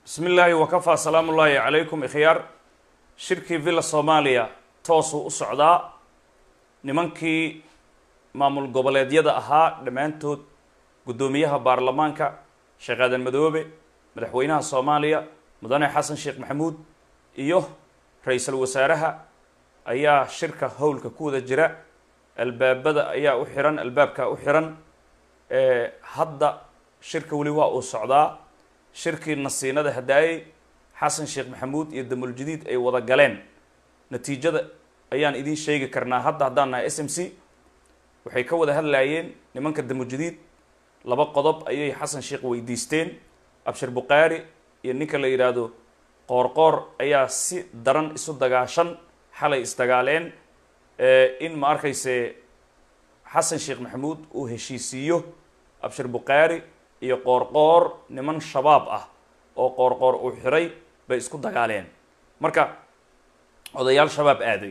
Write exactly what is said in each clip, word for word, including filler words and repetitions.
بسم الله وكفى سلام الله عليكم إخيار شركي فيلا صوماليا توسو السعوداء نمانكي مامول قبلات يدا أها دمانتو قدوميها بارلمانكا شغادا مدوبي مدحوينها صوماليا مداني حسن شيخ محمود إيوه رئيس الوزراء أيا شركة هولك كودة جراء الباب بدأ أيا أحرن الباب كأحرن أه هدا شركة ولواء السعوداء shirkii nasiinada hadaayay xasan sheekh maxamuud iyo damul jadiid ay wada galeen natiijada ayaan idin sheegi karnaa hadda hadaan nahay S M C waxay ka wada hadlayeen nimanka damul jadiid laba qodob ayay xasan sheekh weydiisteen abshir buqaari iyo ninka la yiraahdo qoorqoor ayaa si daran isu dagaashan xalay isdagaaleen ee in ma arkayse xasan sheekh maxamuud uu heshiisiyo abshir buqaari iyo qoorqoor niman shabaab ah oo qoorqoor uu xiray bay isku dagaaleen marka odayaal shabaab aaday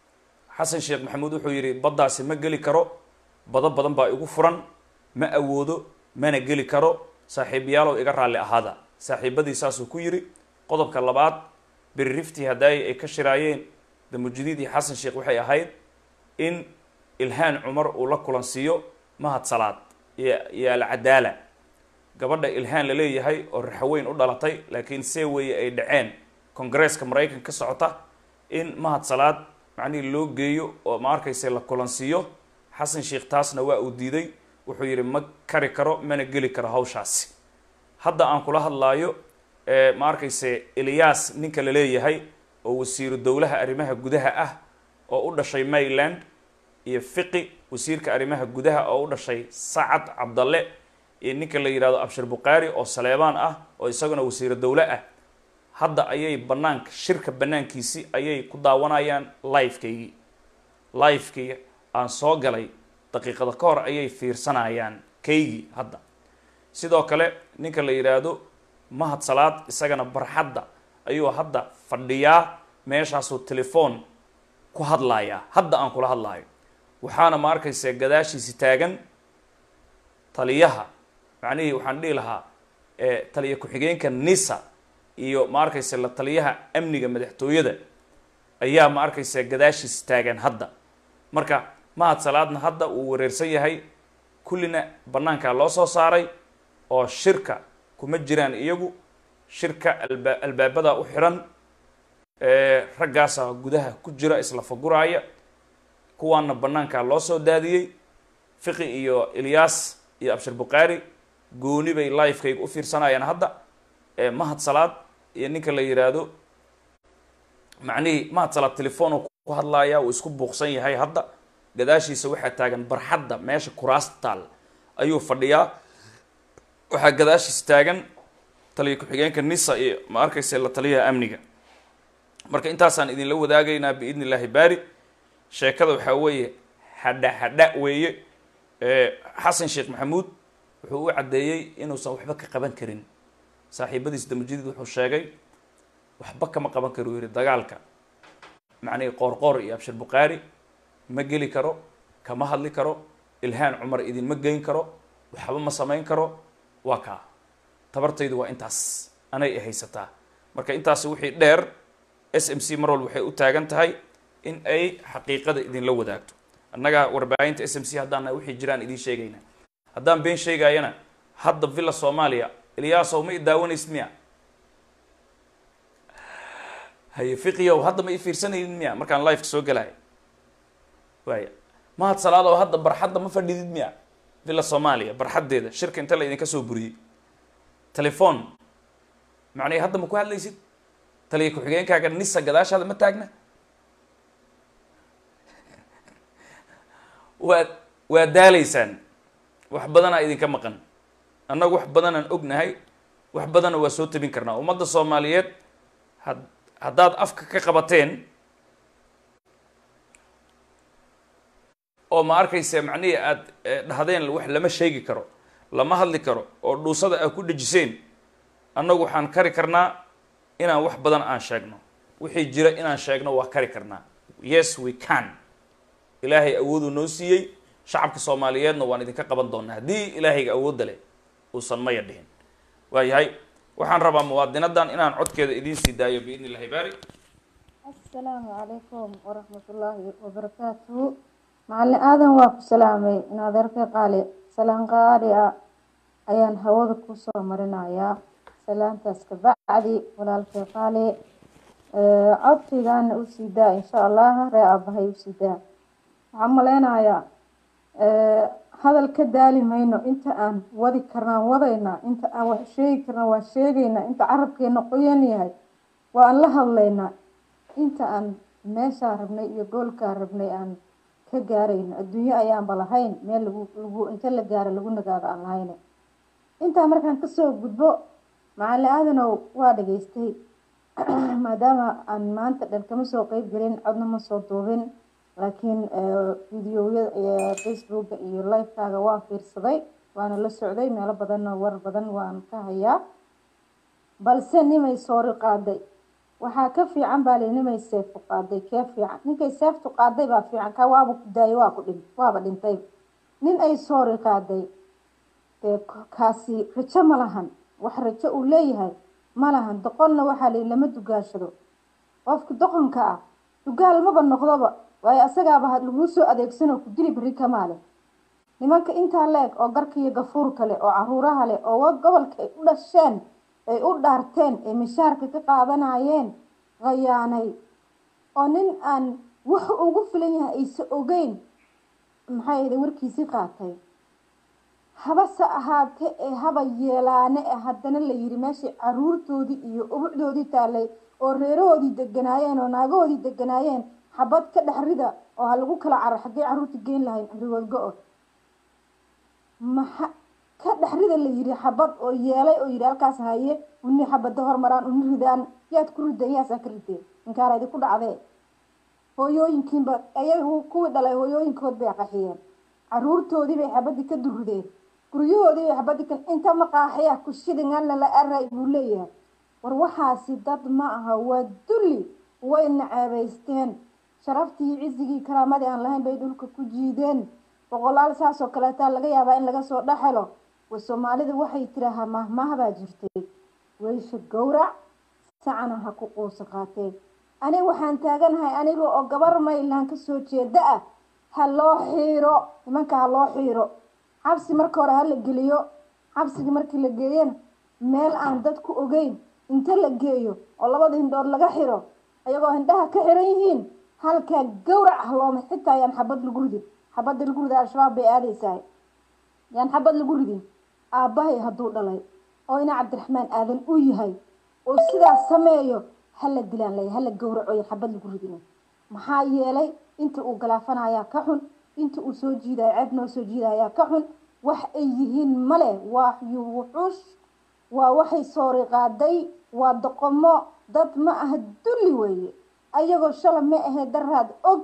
xasan sheekh maxamuud wuxuu yiri baddaasi ma gali karo bada badan baa igu furan ma awoodo mana gali karo saaxiibayaal oo iga raali ahaada saaxiibadiisaas uu ku yiri qodobka labaad birrifti haday ay ka shiraayeen damujdiid iyo xasan sheekh waxay ahayd in ilhaan umar uu la kulansiyo mahad salaad iyo al adala gabadha ilhaan la leeyahay oo raxweyn u dhalatay laakiin see way ay dhaceen Congress-ka Mareykanka ka socota in mahad salaad macni loo geeyo oo ma arkayse la kulansiyo xasan sheekh taasna waa uu diiday wuxuu yiri ma kari karo mana gali karo hawshaasi hadda aan kula hadlaayo ee ma arkayse Ilyas ninka la leeyahay oo wasiiru dawlaha arrimaha gudaha ah oo u dhashay Maryland iyo fiqi wasiirka arrimaha gudaha oo u dhashay Saad Abdalle ninka la yiraahdo abshir buqaari oo saleebaan ah oo isaguna wasiir dawla ah hadda ayay banaanka shirka banaankiisi ayay ku daawanayaan live-kaygi live-kayga aan soo galay daqiiqada ka hor ayay fiirsanayaan kaygi hadda sidoo kale ninka la yiraahdo mahad salaad isagana barxadda ayuu hadda fadhiyaa meeshaasoo telefoon ku hadlaya hadda aan kula hadlayo waxaana ma arkaysaa gadaashiisi taagan taliyaha macnaheedu waxaan dhihi lahaa ee taliye ku-xigeenka nisa iyo ma arkaysa la taliyaha amniga madaxtooyada ayaa ma arkaysa gadaashiis taagan hadda marka mahad salaadna hadda uu wareersan yahay kullina banaanka loo soo saaray oo shirka kuma jiraan iyagu shirka albaabada u xiran ee raggaasa gudaha ku jira isla faguraaya kuwaana banaanka loo soo daadiyay fiqi iyo Ilyas iyo abshir buqaari gooni bay live-kayga u fiirsanayaan hadda ee mahad salaad iyo ninka la yiraahdo macnii mahad salaad telefoon ku hadlaaya uu isku buuqsan yahay hadda gadaashiisa waxa taagan barxadda meesha kuraastal ayuu fadhiyaa waxa gadaashiisa taagan taliye ku-xigeenka nisa iyo ma arkaysa la taliyaha amniga marka intaasaan idin la wadaagaynaa biidnillaahi baari sheekada waxa weeye hadha hadha weeye ee xasan sheekh maxamuud wuxuu u cadeeyay inuusan waxba ka qaban karin saaxiibadiis damujdiid wuxuu sheegay waxba kama qaban karo yiri dagaalka macnii qoorqoor iyo abshir buqaari ma geli karo kama hadli karo ilhaan umar idin ma geyn karo waxba ma sameyn karo waa ka tabartaydu waa intaas anay haysataa marka intaas wixii dheer S M C marwal waxay u taagan tahay in ay xaqiiqada idin la wadaagto annaga warbaahinta S M C hadaan wixii jiraan idin sheegayna haddaan been sheegayana hadda villa Soomaaliya Ilyas oo ma idaawanaysid miya hay fiqiyo hadda ma ifiirsanaynin miya markaan live soo galay waaya mahad salaad oo hadda barxadda ma fadhidid miya villa Soomaaliya barxaddeeda shirka inta la idin ka soo buriyay telefoon macnaheedu hadda ma ku hadlaysid taliye ku-xigeenkaaga nisa gadaashaada ma taagna waa waa daalaysaan wax badan ay idin ka maqan annagu wax badan aan ognahay wax badan waa soo tabin karnaa ummadda Soomaaliyeed haddaad afka ka qabateen oo ma arkaysa macnaheedu aad dhahdeen wax lama sheegi karo lama hadli karo oo dhuusada ay ku dhajiseen annagu waxaan kari karnaa inaan wax badan aan sheegno wixii jira inaan sheegno waa kari karnaa yes we can ilaahay awoodu noo siiyay shacabka Soomaaliyeedna waan idin ka qaban doonaa hadii ilaahayga awood leh uusan ma yadhin waayahay waxaan rabaa muwaadinadan inaan codkeeda idiin sii daayo biidni illaahi baari. السلام عليكم ورحمة الله وبركاته. معلم آدم واكو سلامي ناظرك قالي سلام قالي أيان هوضك وصو مرنا يا سلام تسك بعدي ولا القالي عطي كان أسيدا إن شاء الله رأى بهاي أسيدا عملنا يا هذا الكدالي مينو انت ان وذي كرنا وضينا انت ان شيء كرنا وشيغينا انت عربك نقيني هاي وان لها اللينا inta aan meesha rabnay iyo goolka rabnay aan ka gaarayno adduunyo ayaan balahayn meel lagu lagu inta la gaaro lagu nagaado aan lahayn inta markaan ka soo gudbo macallin aadanow waa dhageystay maadaama aan maanta dhan kama soo qayb galin codna ma soo duubin laakiin fiidiyowyada Facebook iyo live-kaaga waan fiirsaday waana la socday meelo badan war badan waan ka hayaa balse nimay soo qaaday waxaa ka fiican baa leenimay seef u qaaday ka fiican ninkay seeftu qaaday baa fiican ka waaba ku daayay waa ku dhin waaba dhintay nin ay soo qaaday ee kaasi rajo ma lahan wax rajo uu leeyahay ma lahan doqonna waxa la lama dugaashado qofka doqonka ah dugaal ma noqdoba way asagaaba had lagu soo adeegsano ku dili bari kamaale nimanka inta leeg oo garka iyo gafuur kale oo caruuraha leh oo gobolka ay u dhasheen ay u dhaarteen ee mishaarka ka qaadanayeen qayaanay oo nin aan wax ugu filan yahay aysa ogeyn maxay yidhi warkiisii qaatay haba sa ahaatee ee haba yeelaane ee haddana la yidhi meeshii caruurtoodii iyo ubucdoodii taalay oo reerahoodii deganaayeen oo naagahoodii deganaayeen xabad ka dhexrida oo ha lagu kala carar xaggee caruurta geen lahayn cimrigood go-o maxa ka dhexrida la yiri xabad oo yeelay oo yiri halkaas haye unni xabada hormaraan unni ridaan yaad ku riday yaasa ka riday inkaaraydi ku dhacday hooyooyinkiinba ayagu kuwii dhalay hooyooyinkood bay qaxiyeen caruurtoodii bay xabadi ka durudeen guryahoodii bay xabadi kan inta maqaaxiya ku shidingan la aray buu leeyahay war waxaasi dad ma aha waa dulli way nacaabaysteen sharaftii cizigii karaamadii aan lahayn bay dhulka ku jiideen boqolaal saas oo kale taa laga yaabaa in laga soo dhaxelo وسوماليدا waxay tiraha mahmaha baa jirtay weysha gowrac sacana ha ku qoos qaatay ani waxaan taaganahay aniga oo gabar maylaan ka soo jeeda ah ha loo xiiro nimanka ha loo xiiro xabsi marka hore ha la geliyo xabsiga markii la geeyeen meel aan dad ku ogeyn inta la geeyo oo labada hindood laga xiro ayagoo indhaha ka xiran yihiin halka gowrac looma xitaa yaan xabad lagu ridin xabad lagu ridaa al-shabaab bay aadaysaa yaan xabad lagu ridin aabahay hadduu dhalay oo ina cabdiraxmaan aadan u yahay oo sidaas sameeyo hala dilaan lay hala gowraco iyo xabad lagu ridin maxaa yeelay inta uu galaafanaya ka xun inta uu soo jiiday ceeb noo soo jiidaya ka xun wax ay yihiin male waa wuxuush waa waxay soo qaaday waa doqomo dad ma ah dulli weeye ayagoo shalay ma ahe daraad og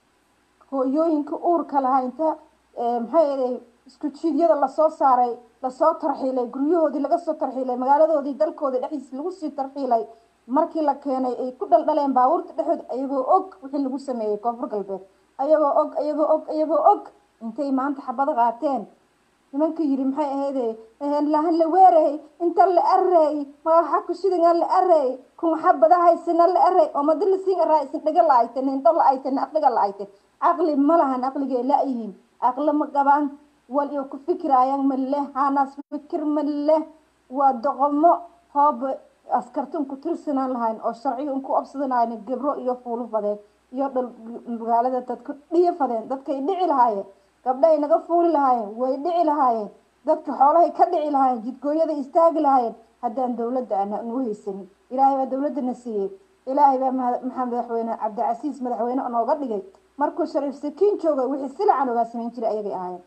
hooyooyinka uurka lahaa inta maxay ahayd isku jiidyada la soo saaray la soo tarxiilay guryahoodii laga soo tarxiilay magaaladoodii dalkoodii dhexdiisa lagu sii tarxiilay markii la keenay ay ku dhaldhaleen baabuurta dhexdood ayagoo og wixii lagu sameeyay koonfur galbeed ayagoo og ayagoo og ayagoo og intay maanta xabad qaateen nimanka yiri maxay ahayd ee lahan la weeray inta la array ma waxa ku shidan la array kun xabada haysana la array oo madal siin raaysan dhaga laayteen inta la ayteen aqliga la ayteen aqli ma lahan aqliga la yihiin aqli ma qabaan wal iyo ku fikirayaan malle hanas fikir malle waa doqomo hoob askartun ku tirsanaan lahayn oo sharciga ku absadanayn gabro iyo fuulu badeed iyo dhul magaalada dadku dhiyafadeen dadkay dhici lahaayeen gabdhay naga fuuli lahaayeen way dhici lahaayeen dadka xoolahay ka dhici lahaayeen jidgooyada istaagi lahaayeen haddaan dawladda aan u haysanin ilaahay baa dawladda na siiyay ilaahay baa maxamed madaxweyne cabdicasiis madaxweyne nooga dhigay markuu shariif sakiin joogay wixii silacan uga sameyn jiray ayagay ahaayeen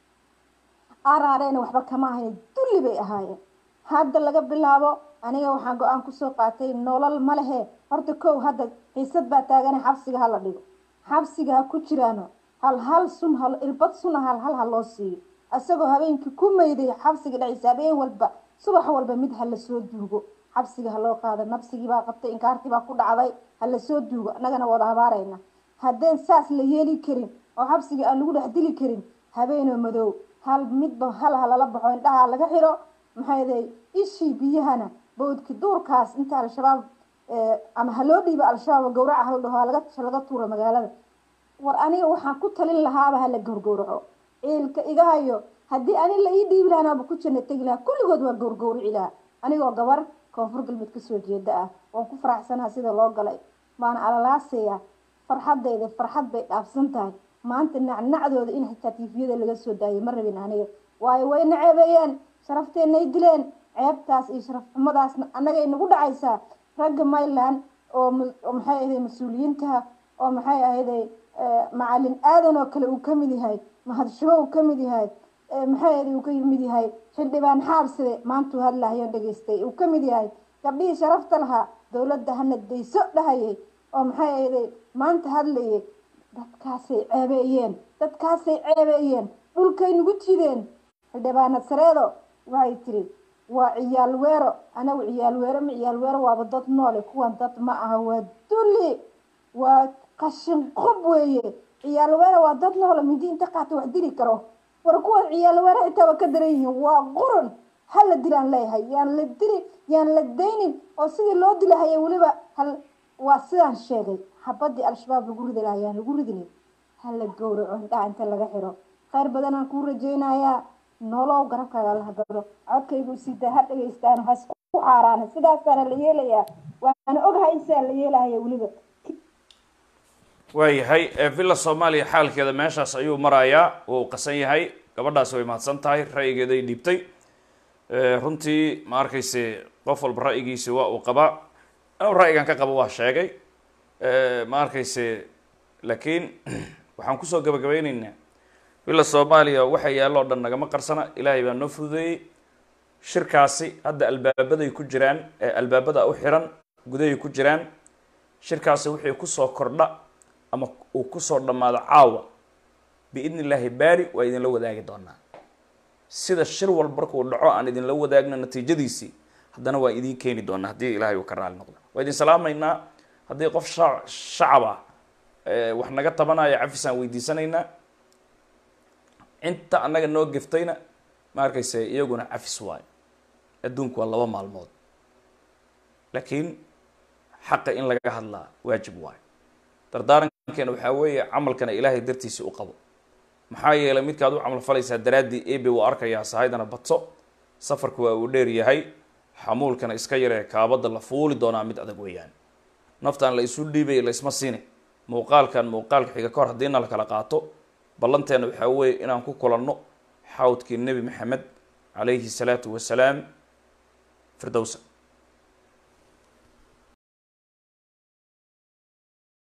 aaraareen waxba kama ahayn dulli bay ahaayeen hadda laga bilaabo aniga waxaan go'aan ku soo qaatay nolol ma lehe horta kow hadda xiisad baa taagan xabsiga hala dhigo xabsiga ku jiraano hal hal sun hal irbad sun hal hal hal loo siiyo asagoo habeenkii ku meeyday xabsiga dhacaysa habeen walba subax walba mid hal la soo duugo xabsiga hal loo qaado nafsigii baa qabtay inkaartii baa ku dhacday hal la soo duugo anagana wada habaarayna haddeen saas la yeeli karin oo xabsiga aan lagu dhex dili karin habeen madow hal midba hal hal la baxo indhaha laga xiro maxay day ishii biyahana bawdki duurkaas inta al-shabaab ama haloo dhiiba al-shabaab gowraca hal dhaho laga laga tuuro magaalada war aniga waxaan ku talin lahaaba hala gowrgowraco ciilka iga hayo haddii ani la ii dhiibi lahaanaaba ku janna tegi lahaa kulligood waa gowrgowrici lahaa anigoo gabar koonfur galbeed kasoo jeeda ah waan ku faraxsanaha sida loo galay maana alalaasaya farxadayda farxad bay dhaafsan tahay maanta nacnacdooda in xitaa tiifiyada laga soo daayay ma rabin aniga waayo way naceebeeyeen sharafteenay dileen ceebtaas iyo sharaf xumadaasna annagay nagu dhacaysaa ragga mayland oo maxay ahayd mas-uuliyiinta oo maxay ahayd macalin aadan oo kale uu ka mid yahay mahadshaho uu ka mid yahay maxay ahayd uu ka mid yahay xildhibaan xaabsade maantuu hadlahayan dhageystay uu ka mid yahay gabdhihii sharafta lahaa dowladda hana dayso dhahayay oo maxay ahayd maanta hadlayay dadkaasay ceebeeyeen dadkaasay ceebeeyeen dhulkay nagu jideen xildhibaanad sareedo waxay tiri waa ciyaal weero anagu ciyaal weero ma ciyaal weero waaba dad noole kuwan dad ma aha waa dulli waa qashin qob weeye ciyaal weero waa dad noole mindi inta qaata wax dili karo war kuwan ciyaal weero xitaa waa ka daran yihiin waa qurun hala dilaan leeyahay yaan la dili yaan la daynin oo sidii loo dilahaya weliba hal waa sidaan sheegay xabadii al-shabaab lagu ridi lahaa yaan lagu ridin hala gowraco indhaha inta laga xiro khayr badan aan kuu rajaynayaa nolow garabkaaga la gabro codkaygu sidaa ha dhageystaan has ku xaaraan sidaasaana la yeelayaa waana ogahay insaa la yeelahaya weliba waayahay villa soomaaliya xaalkeeda meeshaas ayuu marayaa wuu qasan yahay gabadhaasi way mahadsan tahay ra'yigeeday dhiibtay runtii ma arkayse qof walba ra'yigiisi waa uu qabaa anuu ra'yigan ka qabo waa sheegay ma arkayse laakiin waxaan kusoo gabagabaynaynaa villa soomaaliya waxa yaallo o dhan nagama qarsana ilaahay baa noo fududeeyey shirkaasi hadda albaabaday ku jiraan ee albaabada u xiran gudahay ku jiraan shirkaasi wixii kusoo kordha ama uu kusoo dhammaado caawa biidni illaahi baari waa idinla wadaagi doonaa sida shir walba markuu dhaco aan idinla wadaagno natiijadiisii haddana waa idiin keeni doonaa haddii ilaahay uu ka raali noqdo waa idin salaamaynaa haddii qof sha shacab ah wax naga tabanaya cafisaan weydiisanaynaa inta annaga noo geftayna ma arkayse iyaguna cafis waayo adduunku waa laba maalmood laakiin xaqa in laga hadlaa waajib waayo dardaarankeena waxaa weeye camalkana ilaahay dartiisii u qabo maxaa yeelay midkaad u camal falaysaa daraaddii ebe waa arkayaa sahaydana badso safarku waa uu dheer yahay xamuulkana iska yaree kaabadda la fuuli doonaa mid adag weeyaan naftaan la isu dhiibay la isma siine muuqaalkan muuqaalka xiga ka hor haddiina la kala qaato ballanteena waxaa weeye inaan ku kulanno xawdkii nebi maxamed calayhi salaatu wasalaam firdowsa